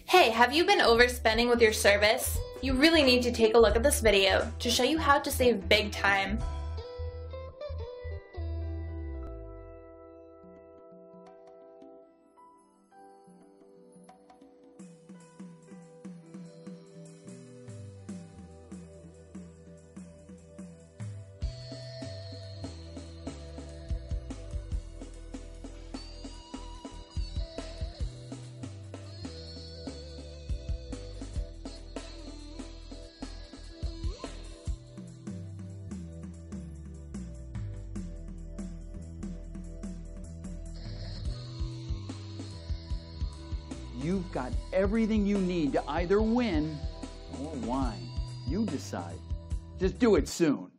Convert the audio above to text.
Hey, have you been overspending with your service? You really need to take a look at this video to show you how to save big time. You've got everything you need to either win or whine. You decide. Just do it soon.